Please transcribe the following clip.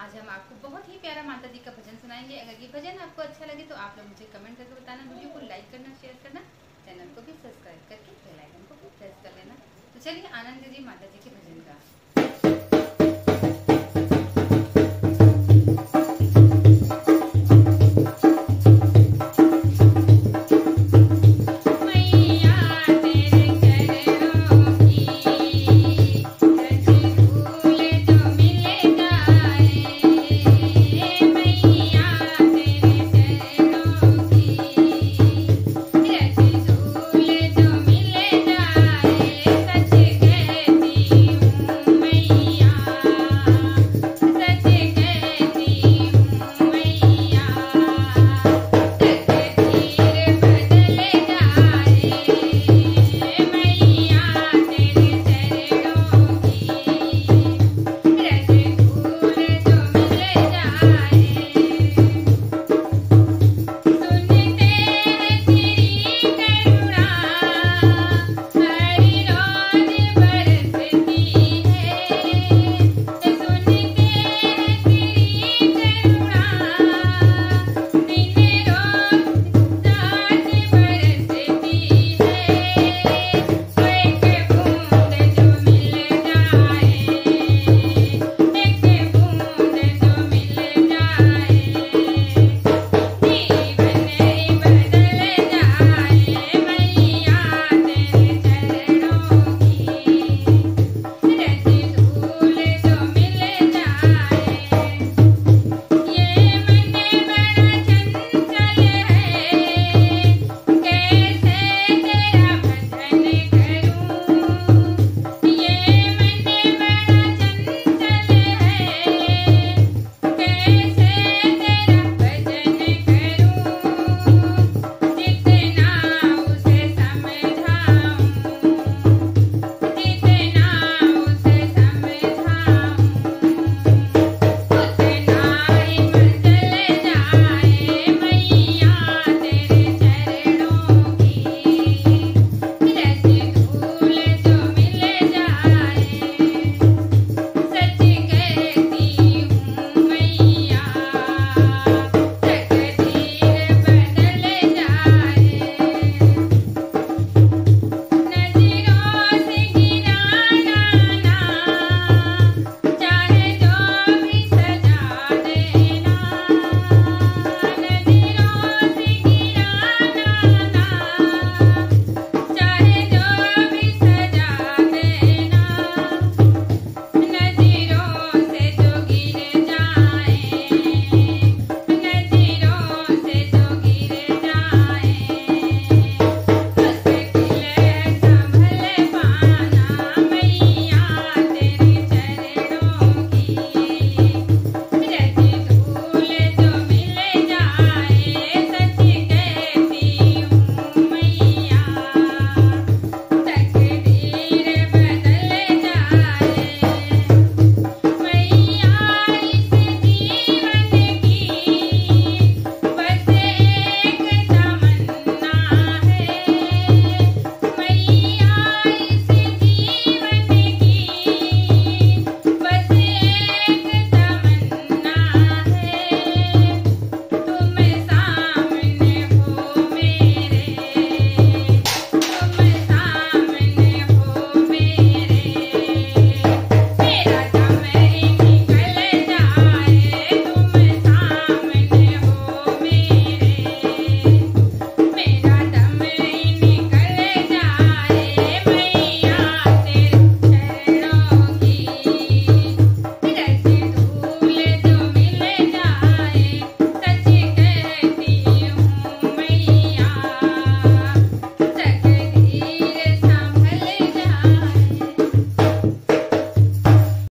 आज हम आपको बहुत ही प्यारा माता जी का भजन सुनाएंगे। अगर ये भजन आपको अच्छा लगे तो आप लोग मुझे कमेंट करके बताना, वीडियो को लाइक करना, शेयर करना, चैनल को भी सब्सक्राइब करके बेल आइकन को भी प्रेस कर लेना। तो चलिए आनंद लीजिए माता जी के भजन का।